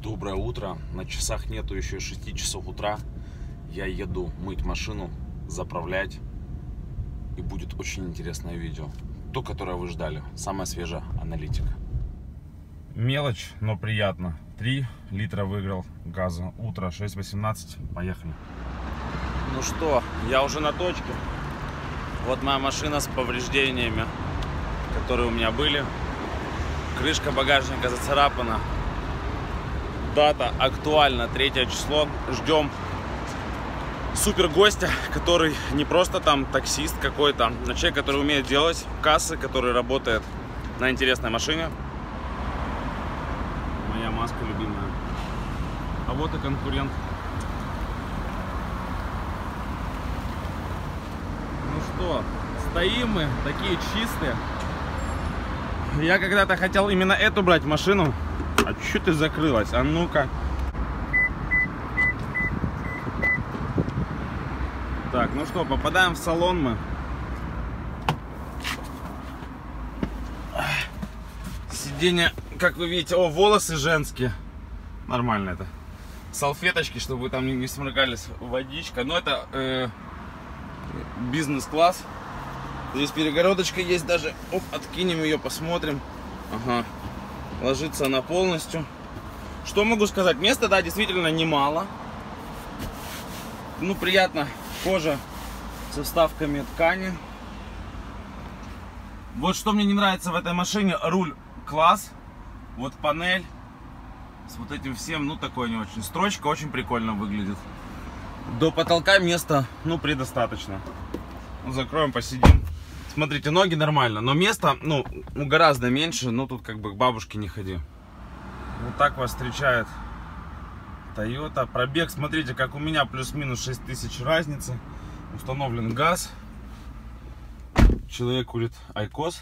Доброе утро. На часах нету еще 6 часов утра. Я еду мыть машину, заправлять. И будет очень интересное видео. То, которое вы ждали. Самая свежая аналитика. Мелочь, но приятно. 3 литра выиграл газа. Утро 6:18. Поехали. Ну что, я уже на точке. Вот моя машина с повреждениями, которые у меня были. Крышка багажника зацарапана. Дата актуальна, 3 число. Ждем супер гостя, который не просто там таксист какой-то, а человек, который умеет делать кассы, который работает на интересной машине. Моя маска любимая. А вот и конкурент. Ну что, стоим мы, такие чистые. Я когда-то хотел именно эту брать машину. А чуть ты закрылась? А ну-ка. Так, ну что, попадаем в салон мы. Сиденье, как вы видите, волосы женские. Нормально это. Салфеточки, чтобы вы там не сморгались. Водичка. Но это бизнес-класс. Здесь перегородочка есть даже. Оп, откинем ее, посмотрим. Ага. Ложится она полностью. Что могу сказать? Места, да, действительно немало. Ну, приятно. Кожа со вставками ткани. Вот что мне не нравится в этой машине. Руль класс. Вот панель. С вот этим всем, ну, такой не очень. Строчка очень прикольно выглядит. До потолка места, ну, предостаточно. Закроем, посидим. Смотрите, ноги нормально, но места, ну, гораздо меньше, но тут как бы к бабушке не ходи. Вот так вас встречает Toyota. Пробег, смотрите, как у меня, плюс-минус 6000 разницы. Установлен газ. Человек курит Айкос.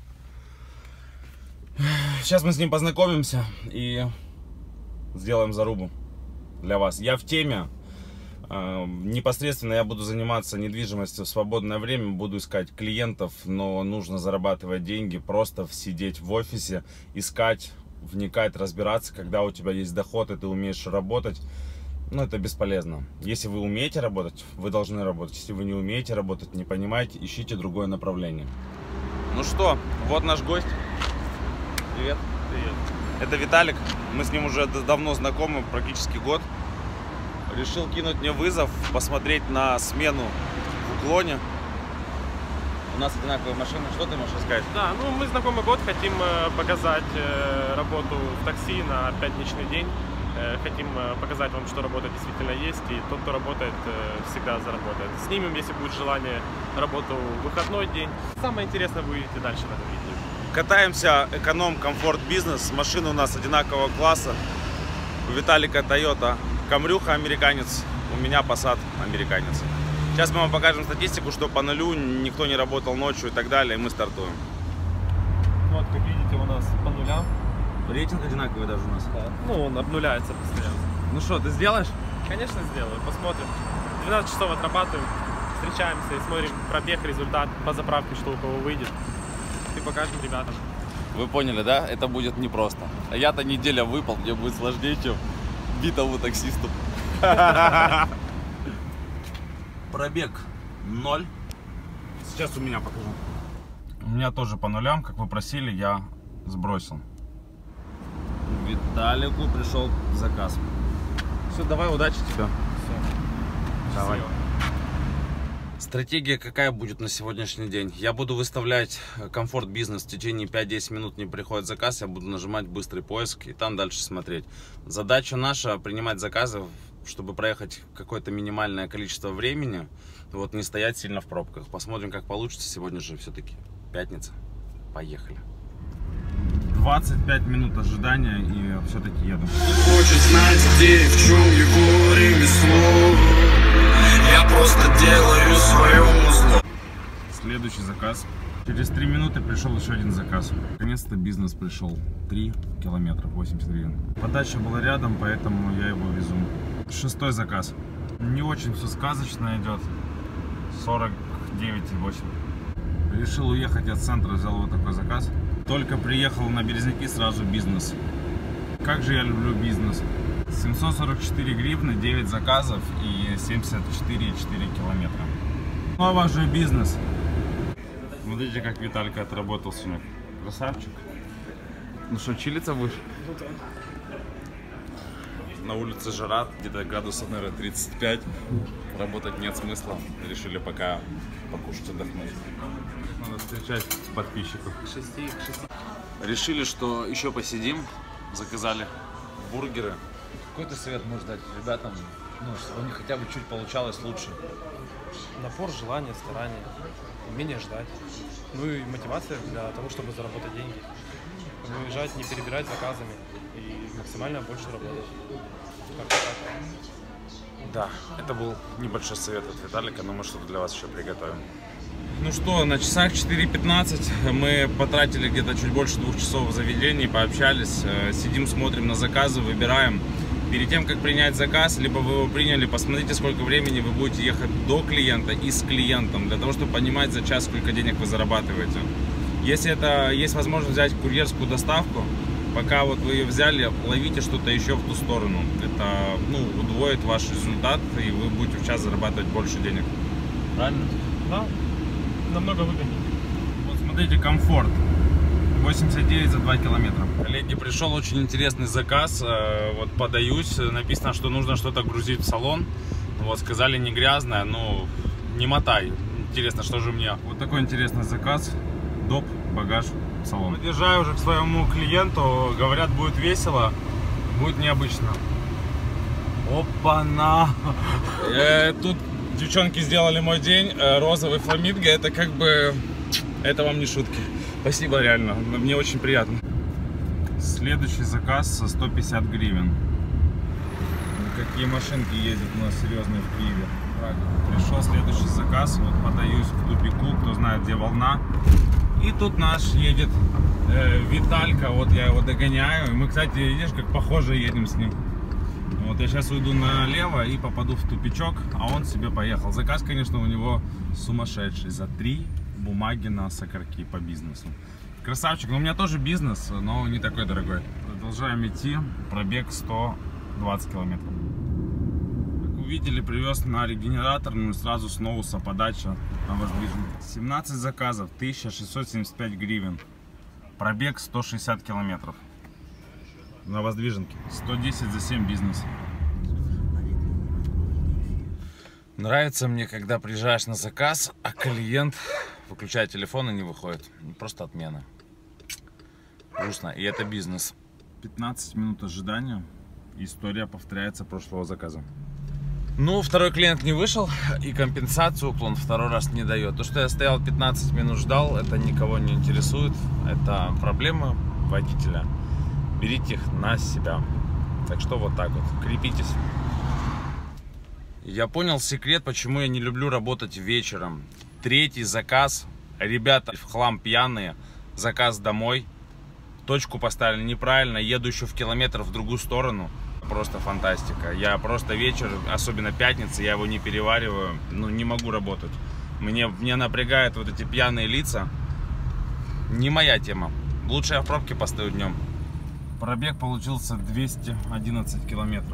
Сейчас мы с ним познакомимся и сделаем зарубу для вас. Я в теме. Непосредственно я буду заниматься недвижимостью в свободное время, буду искать клиентов, но нужно зарабатывать деньги, просто сидеть в офисе, искать, вникать, разбираться. Когда у тебя есть доход и ты умеешь работать, ну, это бесполезно. Если вы умеете работать, вы должны работать. Если вы не умеете работать, не понимаете, ищите другое направление. Ну что, вот наш гость. Привет. Привет. Это Виталик, мы с ним уже давно знакомы, практически год. Решил кинуть мне вызов, посмотреть на смену в уклоне. У нас одинаковые машины. Что ты можешь сказать? Да, ну мы знакомы год, хотим показать работу в такси на пятничный день. Хотим показать вам, что работа действительно есть, и тот, кто работает, всегда заработает. Снимем, если будет желание, работу в выходной день. Самое интересное вы увидите дальше в этом видео. Катаемся эконом, комфорт, бизнес. Машины у нас одинакового класса. У Виталика Toyota Камрюха американец, у меня Passat американец. Сейчас мы вам покажем статистику, что по нулю никто не работал ночью и так далее, и мы стартуем. Вот, как видите, у нас по нулям. Рейтинг одинаковый даже у нас. Да. Ну, он обнуляется постоянно. Ну что, ты сделаешь? Конечно, сделаю. Посмотрим. 12 часов отрабатываем, встречаемся и смотрим пробег, результат по заправке, что у кого выйдет. И покажем ребятам. Вы поняли, да? Это будет непросто. А я-то неделя выпал, мне будет сложнее, чем битому таксисту. Пробег 0. Сейчас у меня покажу. У меня тоже по нулям, как вы просили, я сбросил. Виталику пришел заказ. Все, давай, удачи тебе. Все. Давай. Стратегия какая будет на сегодняшний день? Я буду выставлять комфорт бизнес, в течение 5-10 минут не приходит заказ, я буду нажимать быстрый поиск и там дальше смотреть. Задача наша принимать заказы, чтобы проехать какое-то минимальное количество времени, вот, не стоять сильно в пробках. Посмотрим, как получится. Сегодня же все-таки пятница. Поехали. 25 минут ожидания и все-таки еду. Хочет знать, где и в чем его ремесло. Я просто делаю свое музло. Следующий заказ. Через 3 минуты пришел еще один заказ. Наконец-то бизнес пришел. 3 километра, 80 гривен. Подача была рядом, поэтому я его везу. 6-й заказ. Не очень все сказочно идет. 49,8. Решил уехать от центра, взял вот такой заказ. Только приехал на Березняки, сразу бизнес. Как же я люблю бизнес. 744 гривны, 9 заказов и 74,4 километра. Ну а ваш же бизнес. Смотрите, как Виталька отработал сегодня. Красавчик. Ну что, чилиться будешь? На улице жара, где-то градусов, наверное, 35. Работать нет смысла. Решили пока покушать, отдохнуть. Надо встречать подписчиков. Решили, что еще посидим. Заказали бургеры. Какой ты совет можешь дать ребятам, ну, чтобы у них хотя бы чуть получалось лучше? Напор, желание, старание, умение ждать. Ну и мотивация для того, чтобы заработать деньги. Не уезжать, не перебирать заказами и максимально больше работать. Как-то так. Да, это был небольшой совет от Виталика, но мы что-то для вас еще приготовим. Ну что, на часах 4:15 мы потратили где-то чуть больше 2 часов в заведении, пообщались, сидим, смотрим на заказы, выбираем. Перед тем, как принять заказ, либо вы его приняли, посмотрите, сколько времени вы будете ехать до клиента и с клиентом, для того, чтобы понимать за час, сколько денег вы зарабатываете. Если это есть возможность взять курьерскую доставку, пока вот вы ее взяли, ловите что-то еще в ту сторону. Это, ну, удвоит ваш результат, и вы будете в час зарабатывать больше денег. Правильно? Да, намного выгоднее. Вот смотрите, комфорт. 89 за 2 километра. Коллеги, пришел очень интересный заказ. Вот подаюсь. Написано, что нужно что-то грузить в салон. Вот сказали, не грязное, но не мотай. Интересно, что же мне? Вот такой интересный заказ. Доп, багаж, салон. Подъезжаю уже к своему клиенту. Говорят, будет весело, будет необычно. Опа-на! Тут девчонки сделали мой день. Розовый фламинго. Это как бы... Это вам не шутки. Спасибо, реально. Мне очень приятно. Следующий заказ со 150 гривен. Какие машинки ездят у нас серьезные в Киеве. Пришел следующий заказ. Вот подаюсь в тупику, кто знает, где волна. И тут наш едет Виталька. Вот я его догоняю. И мы, кстати, видишь, как похоже едем с ним. Вот я сейчас уйду налево и попаду в тупичок, а он себе поехал. Заказ, конечно, у него сумасшедший. За 3 бумаги на сокорки по бизнесу. Красавчик. Но у меня тоже бизнес, но не такой дорогой. Продолжаем идти. Пробег 120 километров. Как увидели, привез на регенератор, ну и сразу с Ноуса подача на воздвиженке. 17 заказов, 1675 гривен. Пробег 160 километров. На воздвиженке. 110 за 7 бизнес. Нравится мне, когда приезжаешь на заказ, а клиент выключает телефон и не выходит. Просто отмена. Грустно. И это бизнес. 15 минут ожидания. История повторяется прошлого заказа. Ну, второй клиент не вышел, и компенсацию уклон второй раз не дает. То, что я стоял 15 минут ждал, это никого не интересует. Это проблемы водителя. Берите их на себя. Так что вот так вот. Крепитесь. Я понял секрет, почему я не люблю работать вечером. 3-й заказ. Ребята в хлам пьяные. Заказ домой. Точку поставили неправильно. Еду еще в километр в другую сторону. Просто фантастика. Я просто вечер, особенно пятница, я его не перевариваю. Ну, не могу работать. Мне напрягают вот эти пьяные лица. Не моя тема. Лучше я в пробке постою днем. Пробег получился 211 километров.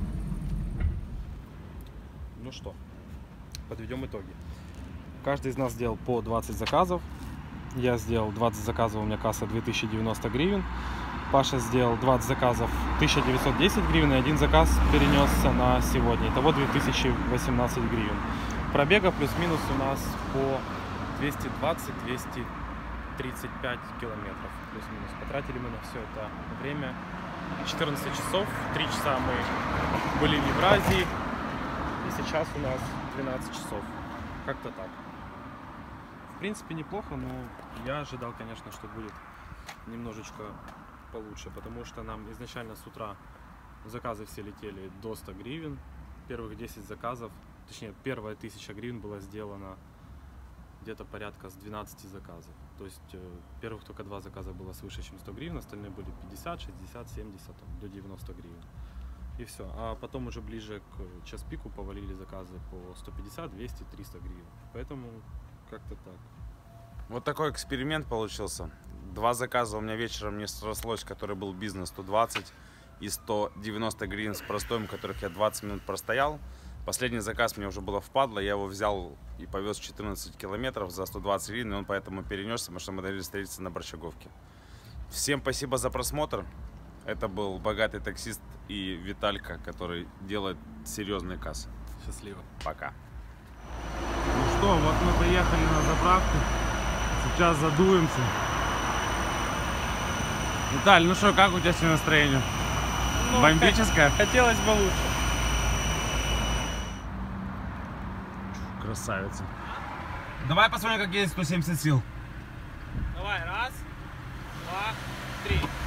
Ну что, подведем итоги. Каждый из нас сделал по 20 заказов. Я сделал 20 заказов, у меня касса 2090 гривен. Паша сделал 20 заказов, 1910 гривен, и один заказ перенесся на сегодня. Итого 2018 гривен. Пробега плюс-минус у нас по 220-235 километров. Плюс-минус. Потратили мы на все это время 14 часов. 3 часа мы были в Евразии. И сейчас у нас 12 часов. Как-то так. В принципе, неплохо, но я ожидал, конечно, что будет немножечко получше, потому что нам изначально с утра заказы все летели до 100 гривен. Первых 10 заказов, точнее, первая 1000 гривен была сделана где-то порядка с 12 заказов. То есть первых только 2 заказа было свыше, чем 100 гривен, остальные были 50, 60, 70, до 90 гривен. И все. А потом уже ближе к час пику повалили заказы по 150, 200, 300 гривен. Поэтому как-то так. Вот такой эксперимент получился. 2 заказа у меня вечером не срослось, который был бизнес 120. и 190 гривен с простоем, которых я 20 минут простоял. Последний заказ мне уже было впадло, я его взял и повез 14 километров за 120 гривен, и он поэтому перенесся, потому что мы договорились встретиться на Борщаговке. Всем спасибо за просмотр. Это был богатый таксист и Виталька, который делает серьезные кассы. Счастливо. Пока. Ну что, вот мы приехали на заправку. Сейчас задуемся. Виталь, ну что, как у тебя сегодня настроение? Ну, Бомбическое? Хотелось бы лучше. Красавица. Давай посмотрим, как есть 170 сил. Давай, раз, два, три.